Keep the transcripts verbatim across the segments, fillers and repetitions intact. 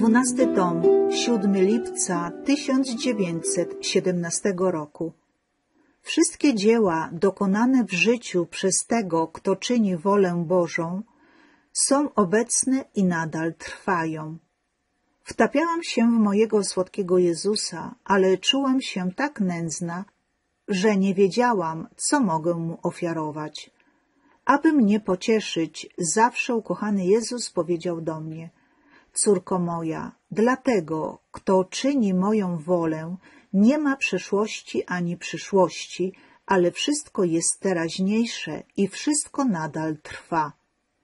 Dwunasty tom, siódmego lipca tysiąc dziewięćset siedemnastego roku. Wszystkie dzieła dokonane w życiu przez tego, kto czyni wolę Bożą, są obecne i nadal trwają. Wtapiałam się w mojego słodkiego Jezusa, ale czułam się tak nędzna, że nie wiedziałam, co mogę Mu ofiarować. Aby mnie pocieszyć, zawsze ukochany Jezus powiedział do mnie: córko moja, dlatego, kto czyni moją wolę, nie ma przeszłości ani przyszłości, ale wszystko jest teraźniejsze i wszystko nadal trwa.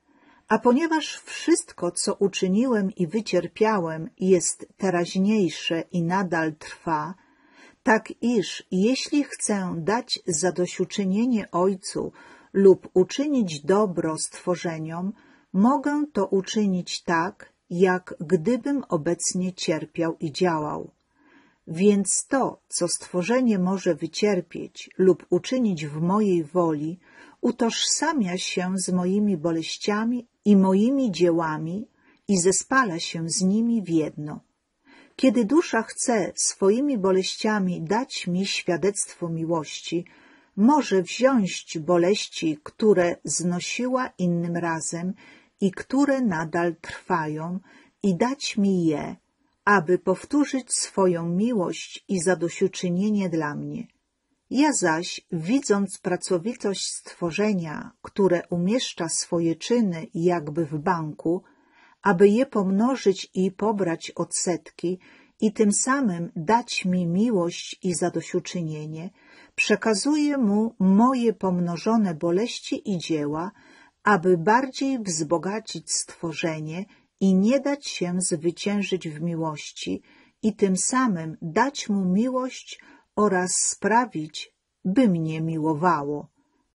A ponieważ wszystko, co uczyniłem i wycierpiałem, jest teraźniejsze i nadal trwa, tak iż jeśli chcę dać zadośćuczynienie Ojcu lub uczynić dobro stworzeniom, mogę to uczynić tak, jak gdybym obecnie cierpiał i działał. Więc to, co stworzenie może wycierpieć lub uczynić w mojej woli, utożsamia się z moimi boleściami i moimi dziełami i zespala się z nimi w jedno. Kiedy dusza chce swoimi boleściami dać mi świadectwo miłości, może wziąć boleści, które znosiła innym razem i które nadal trwają, i dać mi je, aby powtórzyć swoją miłość i zadośćuczynienie dla mnie. Ja zaś, widząc pracowitość stworzenia, które umieszcza swoje czyny jakby w banku, aby je pomnożyć i pobrać odsetki i tym samym dać mi miłość i zadośćuczynienie, przekazuję mu moje pomnożone boleści i dzieła, aby bardziej wzbogacić stworzenie i nie dać się zwyciężyć w miłości i tym samym dać mu miłość oraz sprawić, by mnie miłowało.